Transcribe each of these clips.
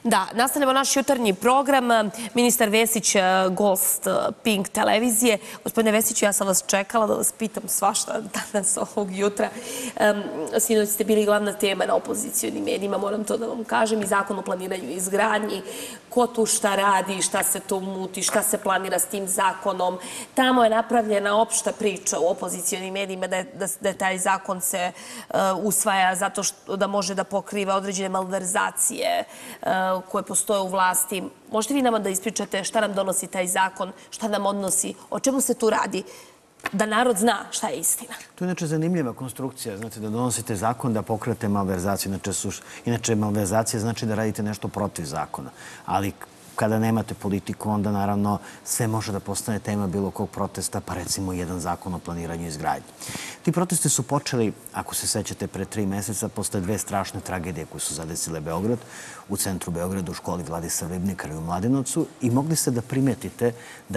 Da, nastavljamo naš jutarnji program. Ministar Vesić, gost Pink televizije. Gospodine Vesiću, ja sam vas čekala da vas pitam svašta danas ovog jutra. Sinoć ste bili glavna tema na opozicionim medijima, moram to da vam kažem, i Zakon o planiranju i izgradnji. Ko tu šta radi, šta se tu muti, šta se planira s tim zakonom. Tamo je napravljena opšta priča u opozicionim medijima da taj zakon se usvaja zato da može da pokriva određene malverzacije koje postoje u vlasti. Možete vi nama da ispričate šta nam donosi taj zakon, šta nam odnosi, o čemu se tu radi, da narod zna šta je istina? To je inače zanimljiva konstrukcija, znate, da donosite zakon da pokrijete malverzaciju. Inače, malverzacija znači da radite nešto protiv zakona. Ali kada nemate politiku, onda naravno sve može da postane tema bilo kog protesta, pa recimo jedan zakon o planiranju i izgradnji. Ti protesti su počeli, ako se sećate, pre 3 meseca, posle 2 strašne tragedije koje su zadesile Beograd, u centru Beograda, u školi Vladislav Ribnikar i u Mladenovcu, i mogli ste da primetite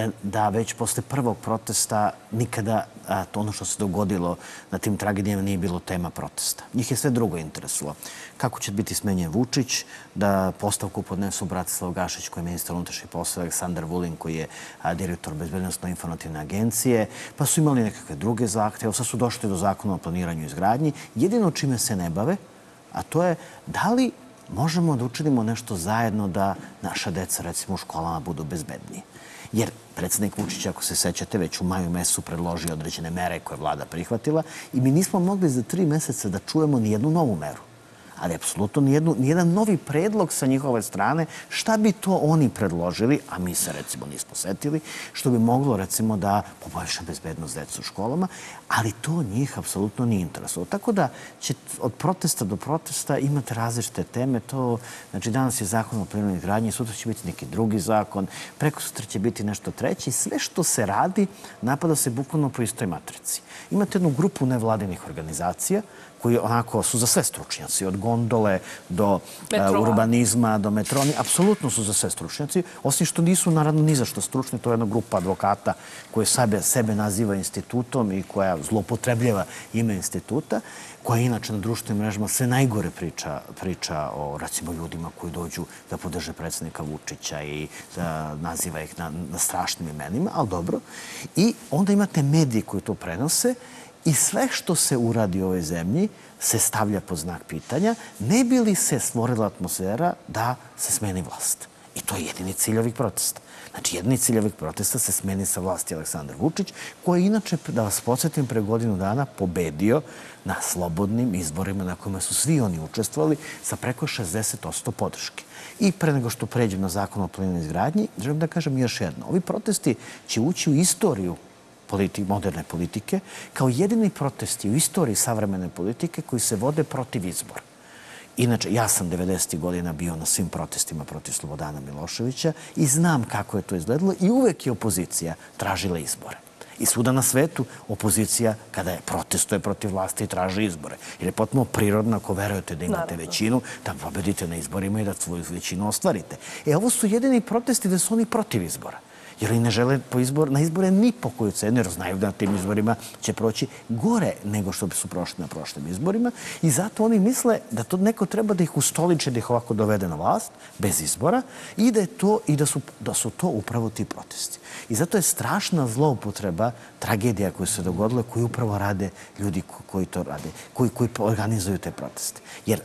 da već posle prvog protesta nikada ono što se dogodilo na tim tragedijama nije bilo tema protesta. Njih je sve drugo interesovalo. Kako će biti smenjen Vučić, da postavku podnesu Bratislav Gašić, koji je ministar unutrašnjih poslova, Aleksandar Vulin, koji je direktor Bezbednosno-informativne agencije, pa su imali nekakve druge zahteve, sad su došli do zakona o planiranju i izgradnji. Jedino čime se ne bave, a to je da li možemo da učinimo nešto zajedno da naša deca, recimo, u školama budu bezbedniji. Jer predsjednik Vučić, ako se sećate, već u maju mesecu predložio određene mere koje je vlada prihvatila i mi nismo mogli za 3 meseca da čujemo ni jednu novu meru. Ali apsolutno nijedan novi predlog sa njihove strane, šta bi to oni predložili, a mi se recimo nismo setili, što bi moglo recimo da poboljša bezbednost deca u školama, ali to njih apsolutno nije interesovalo. Tako da će od protesta do protesta imati različite teme. Znači danas je zakon o planiranju i izgradnji, sutra će biti neki drugi zakon, preko sutra će biti nešto treće i sve što se radi napada se bukvalno po istoj matrici. Imate jednu grupu nevladinih organizacija koji onako su za sve stručnjaci, od gondole do urbanizma, do metroni, apsolutno su za sve stručnjaci, osim što nisu naravno ni za što stručni, to je jedna grupa advokata koja sebe naziva institutom i koja zloupotrebljava ime instituta, koja inače na društvenim mrežama sve najgore priča o, recimo, ljudima koji dođu da podrže predsjednika Vučića i naziva ih na strašnim imenima, ali dobro. I onda imate mediji koji to prenose i sve što se uradi u ovoj zemlji se stavlja pod znak pitanja, ne bi li se stvorila atmosfera da se smeni vlast. I to je jedini cilj ovih protesta. Znači, jedini cilj ovih protesta se smeni sa vlasti Aleksandar Vučić, koji je inače, da vas podsjetim, pre godinu dana pobedio na slobodnim izborima na kojima su svi oni učestvovali sa preko 60% podrške. I pre nego što pređem na zakon o planiranju i izgradnji, želim da kažem još jedno. Ovi protesti će ući u istoriju moderne politike kao jedini protesti u istoriji savremene politike koji se vode protiv izbora. Inače, ja sam 90. godina bio na svim protestima protiv Slobodana Miloševića i znam kako je to izgledalo i uvek je opozicija tražila izbore. I svuda na svetu opozicija, kada je protestuje protiv vlasti, i traži izbore. Jer je potpuno prirodno, ako verujete da imate većinu, da pobedite na izborima i da svoju većinu ostvarite. Ovo su jedini protesti da su oni protiv izbora. Jer oni ne žele na izbore ni po koju cenu, jer znaju da na tim izborima će proći gore nego što su prošli na prošlim izborima. I zato oni misle da to neko treba da ih ustoliče, da ih ovako dovede na vlast, bez izbora, i da su to upravo ti protesti. I zato je strašna zloupotreba tragedija koje se dogodile, koji upravo rade ljudi koji to rade, koji organizuju te proteste. Jer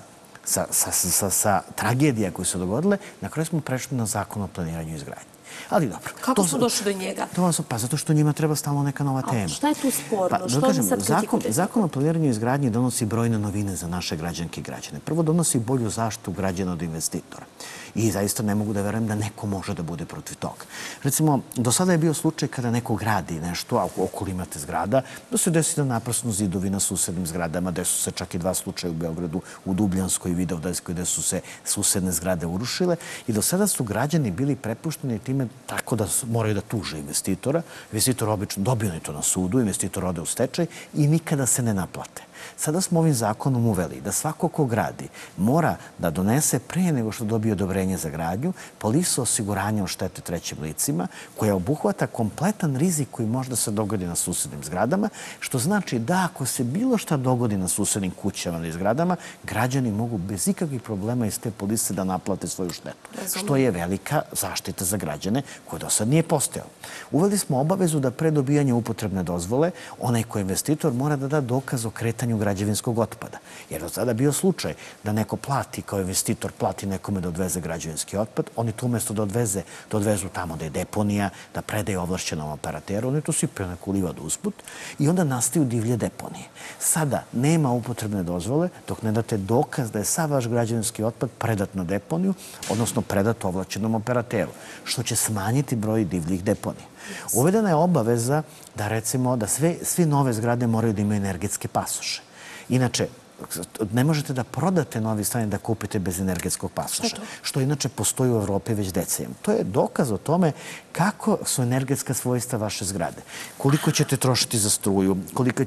sa tragedija koje se dogodile, na kraju smo prešli na zakon o planiranju i izgradnji. Ali dobro. Kako smo došli do njega? Pa zato što njima treba stalno neka nova tema. Šta je tu sporno? Što oni sad kritikujete? Zakon o planiranju i izgradnji donosi brojne novine za naše građanke i građane. Prvo, donosi bolju zaštitu građana od investitora. I zaista ne mogu da verujem da neko može da bude protiv toga. Recimo, do sada je bio slučaj kada neko gradi nešto, a okolo imate zgrada, da se desi da naprasno zidovi na susednim zgradama, gde su se čak i 2 slučaja u Beogradu, u Dubljanskoj i Vidovdanskoj, gde su se susedne zgrade urušile. I do sada su građani bili prepušteni time tako da moraju da tuže investitora. Investitor obično dobio to na sudu, investitor ode u stečaj i nikada se ne naplate. Sada smo ovim zakonom uveli da svako ko gradi mora da donese prije nego što dobije odobrenje za gradnju polisu osiguranja od štete trećim licima koja obuhvata kompletan rizik koji može da se dogodi na susednim zgradama, što znači da ako se bilo šta dogodi na susednim kućama ili zgradama, građani mogu bez ikakvih problema iz te polise da naplate svoju štetu, što je velika zaštita za građane koja do sad nije postojala. Uveli smo obavezu da pre dobijanja upotrebne dozvole onaj ko je investitor mora da da dokaz o kretanju građevinskog otpada. Jer do sada bio slučaj da neko plati, kao investitor plati nekome da odveze građevinski otpad, oni to umjesto da odvezu tamo da je deponija, da predaju ovlašćenom operateru, oni to sipaju neku livadu usput i onda nastaju divlje deponije. Sada nema upotrebne dozvole dok ne date dokaz da je sav vaš građevinski otpad predat na deponiju, odnosno predat ovlašćenom operateru, što će smanjiti broj divljih deponija. Uvedena je obaveza da, recimo, da svi nove zgrade moraju da imaju energetske pasoše. Inače, ne možete da prodate novi stan i da kupite bez energetskog pasoša, što inače postoji u Evropi već decenijama. To je dokaz o tome kako su energetska svojstva vaše zgrade. Koliko ćete trošiti za struju,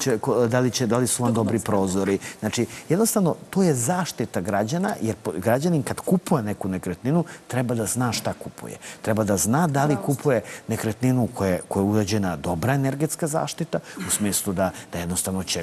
da li su vam dobri prozori. Znači, jednostavno, to je zaštita građana, jer građanin kad kupuje neku nekretninu treba da zna šta kupuje. Treba da zna da li kupuje nekretninu koja je urađena dobra energetska zaštita, u smislu da jednostavno će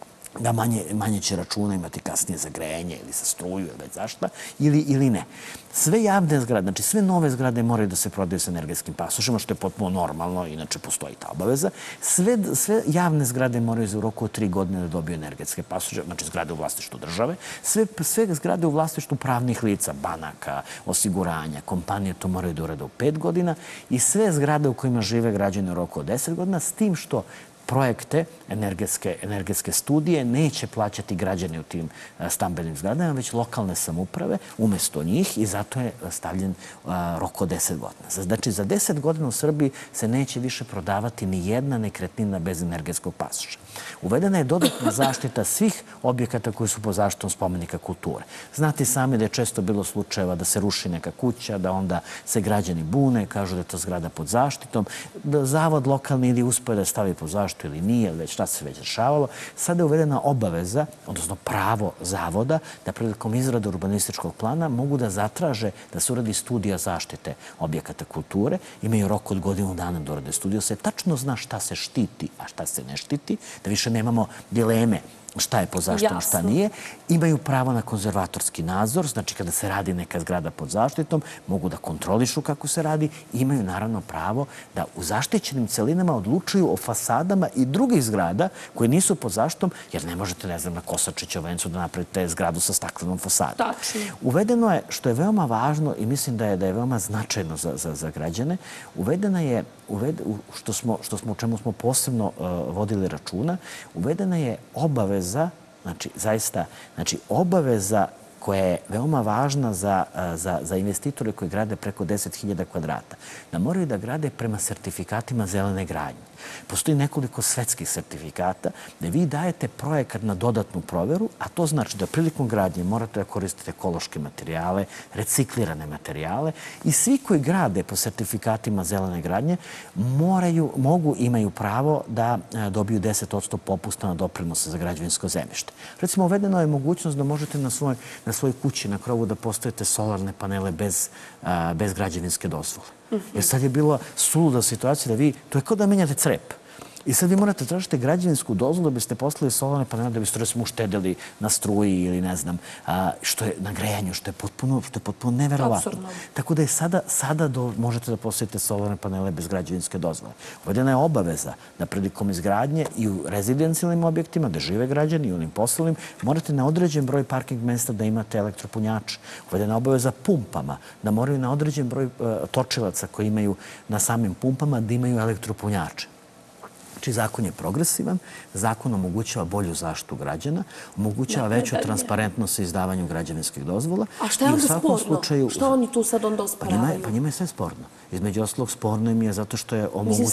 da manje će računa imati kasnije za grejanje ili za struju ili već zašta, ili ne. Sve javne zgrade, znači sve nove zgrade moraju da se prodaju sa energetskim pasošima, što je potpuno normalno, inače postoji ta obaveza. Sve javne zgrade moraju za roku od 3 godine da dobiju energetske pasoše, znači zgrade u vlasništvu države. Sve zgrade u vlasništvu pravnih lica, banaka, osiguranja, kompanije, to moraju da urade u 5 godina i sve zgrade u kojima žive građani u roku od 10 godina, s tim što projekte energetske studije neće plaćati građani u tim stambenim zgradama, već lokalne samouprave umjesto njih i zato je stavljen rok od 10 godina. Znači, za 10 godina u Srbiji se neće više prodavati ni jedna nekretnina bez energetskog pasoša. Uvedena je dodatna zaštita svih objekata koji su pod zaštitom spomenika kulture. Znate sami da je često bilo slučajeva da se ruši neka kuća, da onda se građani bune, kažu da je to zgrada pod zaštitom, da zavod lokalni ili uspe da stavi pod zaštitu ili nije, već šta se već rešavalo. Sada je uvedena obaveza, odnosno pravo zavoda, da prilikom izrade urbanističkog plana mogu da zatraže da se uradi studija zaštite objekata kulture. Imaju rok od godinu dana da urade studiju. Se tačno zna šta se štiti, a šta se ne štiti, da više nemamo dileme šta je pod zaštitom, šta nije. Imaju pravo na konzervatorski nadzor, znači kada se radi neka zgrada pod zaštitom, mogu da kontrolišu kako se radi i imaju naravno pravo da u zaštićenim celinama odlučuju o fasadama i drugih zgrada koje nisu pod zaštitom, jer ne možete, ne znam, na Kosačića vencu da napravite zgradu sa staklenom fasadom. Uvedeno je, što je veoma važno i mislim da je veoma značajno za građane, uvedena je, o čemu smo posebno vodili računa, uvedena je obaveza, znači zaista, obaveza koja je veoma važna za investitore koji grade preko 10.000 kvadrata, da moraju da grade prema sertifikatima zelene gradnje. Postoji nekoliko svetskih sertifikata da vi dajete projekat na dodatnu proveru, a to znači da prilikom gradnje morate da koristite ekološke materijale, reciklirane materijale i svi koji grade po sertifikatima zelene gradnje imaju pravo da dobiju 10% popusta na doprinose za građevinsko zemljište. Recimo, uvedena je mogućnost da možete na svojoj kući, na krovu, da postavite solarne panele bez građevinske dozvole. Jer sad je bila suluda situacija da to je kao da menjate crep. I sad vi morate tražiti građevinsku dozvolu da biste postavili solarne panele, da biste recimo uštedili na struji ili ne znam, što je na grejanju, što je potpuno neverovatno. Tako da je sada možete da postavite solarne panele bez građevinske dozvole. Uvedena je obaveza da prilikom izgradnje i u rezidencijalnim objektima gde žive građani i onim poslovnim morate na određen broj parking mesta da imate elektropunjače. Uvedena je obaveza pumpama da moraju na određen broj točilaca koji imaju na samim pumpama da imaju elektropunjače. Znači, zakon je progresivan, zakon omogućava bolju zaštitu građana, omogućava veću transparentnost u izdavanju građevinskih dozvola. A šta je onda sporno? Što oni tu sad onda osporavaju? Pa njima je sve sporno. Između ostalog, sporno im je zato što je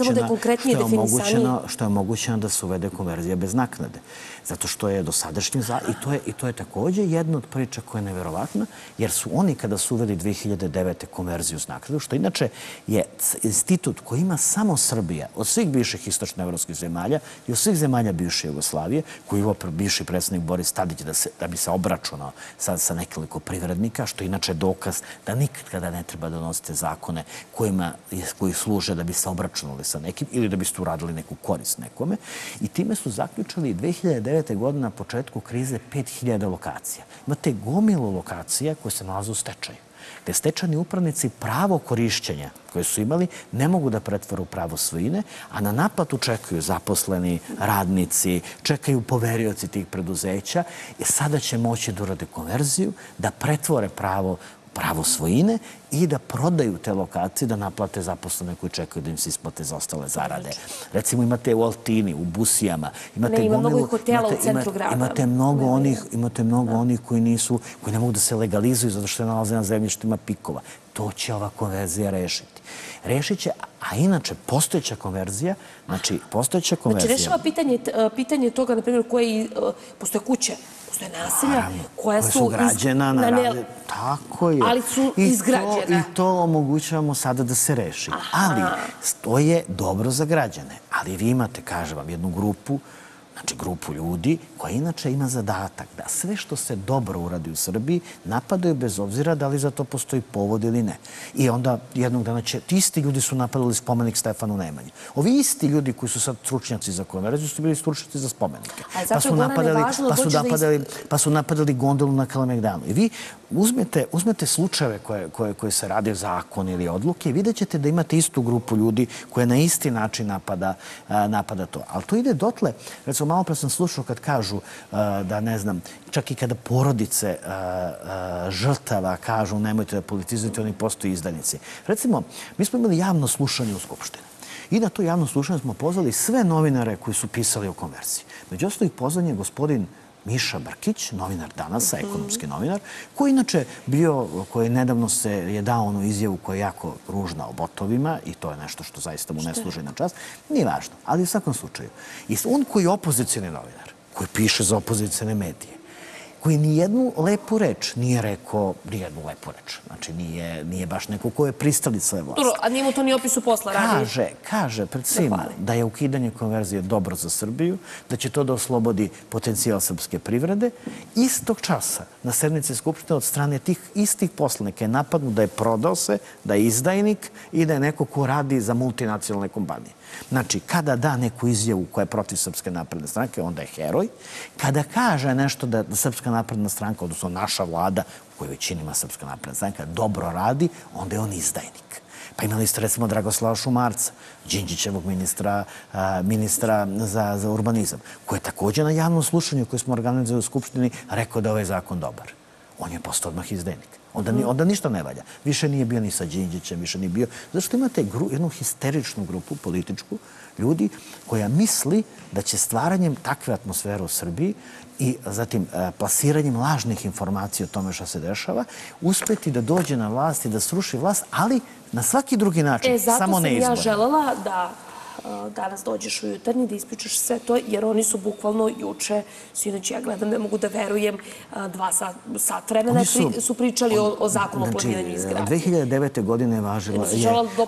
omogućeno da se uvede konverzija bez naknade. Zato što je dosadašnji i to je također jedna od priča koja je neverovatna, jer su oni kada su uveli 2009. konverziju s naknadu, što inače je institut koji ima samo Srbija od svih bivših istočnoevropskih evropskih zemalja i od svih zemalja bivše Jugoslavije, koji je bivši predsjednik Boris Tadić da bi se obračunao sa nekoliko privrednika, što je inače dokaz da nikad kada ne treba donositi zakone koji služe da bi se obračunali sa nekim ili da biste uradili neku korist nekome. I time su zaključali 2009. godine na početku krize 5000 lokacija. Imate gomilu lokacija koje se nalaze u stečaju, gde stečajni upravnici pravo korišćenja koje su imali ne mogu da pretvore u pravo svojine, a na naplatu čekaju zaposleni, radnici, čekaju poverioci tih preduzeća i sada će moći da urade konverziju, da pretvore pravo svojine i da prodaju te lokacije, da naplate zaposlene koji čekaju da im se isplate za ostale zarade. Recimo imate u Altini, u Busijama, ima mnogo i hotela u centru grada. Imate mnogo onih koji ne mogu da se legalizuju zato što se nalaze na zemljištima pikova. To će ova konverzija rešiti. Rešit će, a inače postojeća konverzija, Znači, rešava pitanje toga, na primjer, koje postoje kuće, postoje naselja koja su građena, tako je. Ali su izgrađena. I to omogućavamo sada da se reši. Ali to je dobro za građane. Ali vi imate, kažem vam, jednu grupu, znači grupu ljudi koja inače ima zadatak da sve što se dobro uradi u Srbiji napadaju bez obzira da li za to postoji povod ili ne. I onda jednog dana će, ti isti ljudi su napadali spomenik Stefanu Nemanji. Ovi isti ljudi koji su sad stručnjaci za konverziju su bili stručnjaci za spomenike. Pa su napadali gondolu na Kalemegdanu. I vi uzmete slučajeve koje se rade zakon ili odluke i vidjet ćete da imate istu grupu ljudi koja na isti način napada to. Ali to ide dotle, recimo malo pre sam slušao kad kažu da, ne znam, čak i kada porodice žrtava kažu nemojte da politizujete, oni postoji izdajnici. Recimo, mi smo imali javno slušanje u Skupštini. I na to javno slušanje smo pozvali sve novinare koji su pisali o konverziji. Među ostalih pozvan je gospodin Miša Brkić, novinar Danasa, ekonomski novinar, koji inače koji nedavno je dao onu izjavu koja je jako ružna o botovima i to je nešto što zaista mu ne služi na čast. Nije važno, ali u svakom slučaju. I on koji je opozicijni novinar, koji piše za opozicijne medije, koji nijednu lepu reč nije rekao, nijednu lepu reč. Znači, nije baš neko ko je pristalica vlasti. A nije mu to ni opisu posla radi? Kaže pred svima da je ukidanje konverzije dobro za Srbiju, da će to da oslobodi potencijal srpske privrede. Istog časa na sednici Skupštine od strane tih istih poslanika je napadnu da je prodao se, da je izdajnik i da je neko ko radi za multinacionalne kompanije. Znači, kada da neku izjavu koja je protiv Srpske napredne stranke, onda je heroj. Kada kaže nešto da Srpska napredna stranka, odnosno naša vlada, u kojoj većini ima Srpska napredna stranka, dobro radi, onda je on izdajnik. Pa imali ste recimo Dragoslava Šumarca, Đinđićevog ministra za urbanizam, koji je također na javnom slušanju koje smo organizovali u Skupštini rekao da je ovaj zakon dobar. On je postao odmah izdajnik. Onda ništa ne valja. Više nije bio ni sa Đinđićem, više nije bio. Zato što imate jednu histeričnu grupu, političku, ljudi koja misli da će stvaranjem takve atmosfere u Srbiji i zatim plasiranjem lažnih informacija o tome što se dešava, uspeti da dođe na vlast i da sruši vlast, ali na svaki drugi način, samo ne izbore. Zato sam ja želela da danas dođeš u Jutarnji, da ispričaš sve to, jer oni su bukvalno juče, sinoć ja gledam, ne mogu da verujem, 2 sat vremena su pričali o zakonu o planiranju izgradnje. 2009. godine je važila... Od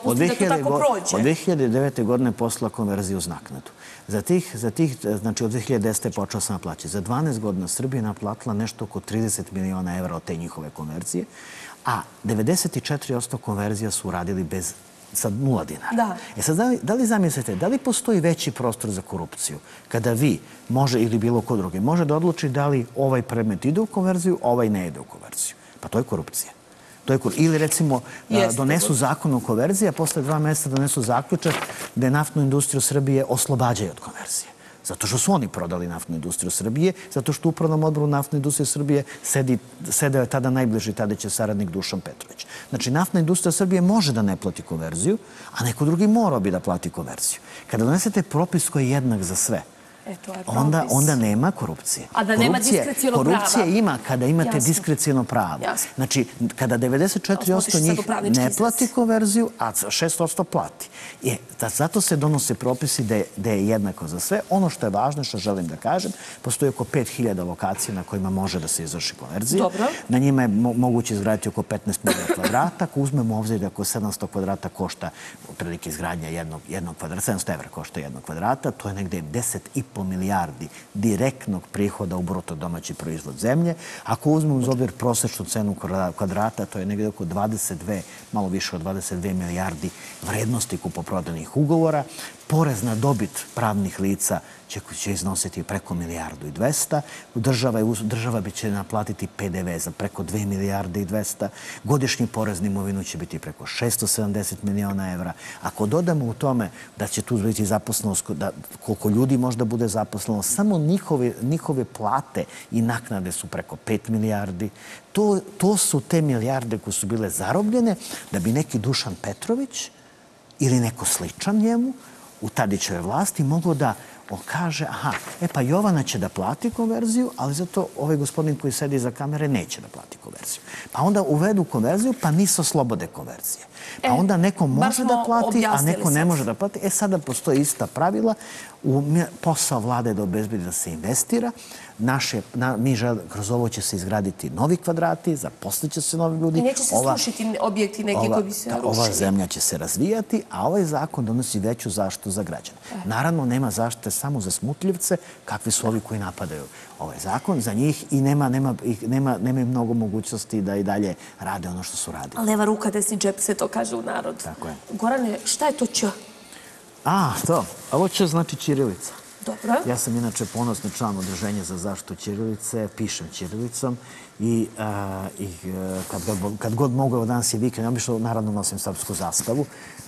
2009. godine je poslala konverziju uz naknadu. Znači od 2010. je počela sam naplaćati. Za 12 godina Srbija je naplatila nešto oko 30 miliona evra od te njihove konverzije, a 94% konverzija su uradili bez sad 0 dinara. E sad, da li zamislite, da li postoji veći prostor za korupciju kada vi, može ili bilo ko drugi, može da odluči da li ovaj predmet ide u konverziju, ovaj ne ide u konverziju? Pa to je korupcija. Ili recimo donesu zakon o konverziji, a posle 2 mjeseca donesu zaključak da je naftnu industriju Srbije oslobađaju od konverzije. Zato što su oni prodali naftnu industriju Srbije, zato što u upravnom odboru naftne industrije Srbije sedeo je tada najbliži Tadićev saradnik Dušan Petrović. Znači, naftna industrija Srbije može da ne plati konverziju, a neko drugi morao bi da plati konverziju. Kada donesete propis koji je jednak za sve, to je propis. Onda nema korupcije. A da nema diskreciono prava. Korupcija ima kada imate diskreciono pravo. Znači, kada 94% njih ne plati konverziju, a 6% plati. Zato se donose propisi da je jednako za sve. Ono što je važno, što želim da kažem, postoji oko 5000 lokacija na kojima može da se izvrši konverzija. Na njima je moguće izgraditi oko 15.000 kvadrata. Ako uzmemo obzir da oko 700 kvadrata košta otprilike izgradnja jednog kvadrata, 700 evra košta jednog kvadrata, to je negde 10,5 milijardi direktnog prihoda u bruto domaći proizvod zemlje. Ako uzmemo uz obzir prosečnu cenu kvadrata, to je negde oko 22, malo više od 22 milijardi vrednosti kupoprodanih ugovora. Porez na dobit pravnih lica će iznositi preko 1,2 milijarde. Država će naplatiti PDV za preko 2 milijarde i 200. Godišnji porez na imovinu će biti preko 670 miliona evra. Ako dodamo u tome da će tu biti zaposlenost, koliko ljudi možda bude zaposleno, samo njihove plate i naknade su preko 5 milijardi. To su te milijarde koje su bile zarobljene da bi neki Dušan Petrović ili neko sličan njemu u Tadićevoj vlasti moglo da kaže, pa Jovana će da plati konverziju, ali zato ovaj gospodin koji sedi iza kamere neće da plati konverziju. Pa onda uvedu konverziju, pa nisu slobode konverzije. Pa onda neko može da plati, a neko ne može da plati. Sada postoje ista pravila. Posao vlade je da obezbedi da se investira. Kroz ovo će se izgraditi novi kvadrati, zaposlit se novi ljudi. I neće se srušiti objekti neki koji bi se rušili. Ova zemlja će se razvijati, a ovaj zakon donosi veću zaštitu za građane. Naravno, nema zaštite samo za smutljivce, kakvi su ovi koji napadaju ovaj zakon za njih i nema mnogo mogućnosti da i dalje rade ono što su radili. Leva ruka, desni džep, se to kaže u narodu. Tako je. Gorane, šta je to Ć? Ovo Ć znači ćirilica. Dobro. Ja sam inače ponosni član Udruženja za zaštitu ćirilice, pišem ćirilicom i kad god mogu, danas je vikend, obično naravno nosim srpsku zastavu.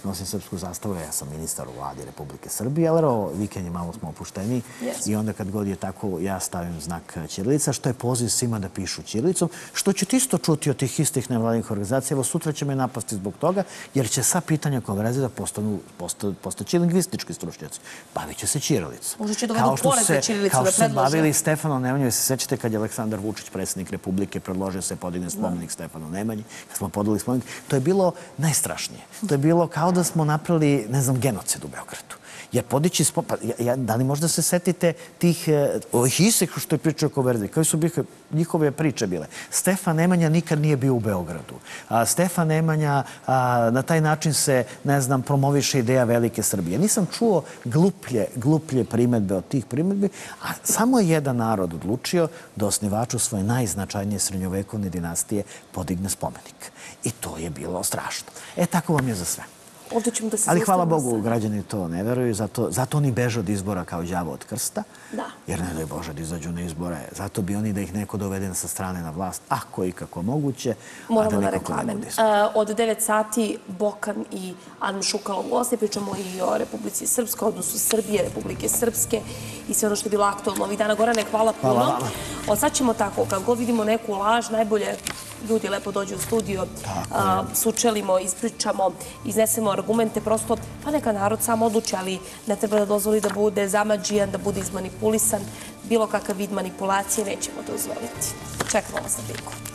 Ja sam ministar u vladi Republike Srbije, ali ovo vikend je malo smo opušteni i onda kad god je tako ja stavim znak ćirilica, što je poziv svima da pišu ćirilicom, što ćete isto čuti od tih istih nevladinih organizacija. Evo sutra će me napasti zbog toga, jer će sva pitanja konverzije da postaći lingvistički stručnjaci. Bavit će se ćirilicom. Možda će dovedu pored za ćirilicu da predlože. Kao što se bavili Stefanom Nemanjom, se sećate kad je Aleksandar Vučić, predsjednik Republike, predložio se podigne spomenik Stefanu Nemanji, kad smo podali spomenik, to je bilo najstrašnije. To je bilo kao da smo napravili, ne znam, genocid u Beogradu. Jer podići spomenik, da li možda se setite ovih istih što je pričao o konverziji, koje su njihove priče bile. Stefan Nemanja nikad nije bio u Beogradu. Stefan Nemanja na taj način se, ne znam, promoviše ideja velike Srbije. Nisam čuo gluplje primedbe od tih primedbi, a samo je jedan narod odlučio da osnivaču svoje najznačajnije srednjovekovne dinastije podigne spomenik. I to je bilo strašno. Tako vam je za sve. Ali hvala Bogu, građani to ne veruju, zato oni beže od izbora kao đavo od krsta, jer ne daj Bože da izađu na izbore. Zato bi oni da ih neko dovede sa strane na vlast, ako i kako moguće, a da nekako ne bude izbora. Od 9 sati Bokan i Adam Šukalo u gosti, pričamo i o Republici Srpskoj, odnosu Srbije, Republike Srpske i sve ono što je bilo aktualno ovih dana. Gorane, hvala puno. Od sad ćemo tako, kad god vidimo neku laž, najbolje ljudi lepo dođu u studio, sučelimo, ispričamo, iznesemo argumente, prosto, pa neka narod sam odluči, ali ne treba da dozvoli da bude zamađijan, da bude izmanipulisan. Bilo kakav vid manipulacije nećemo dozvoliti. Čekamo vas na priliku.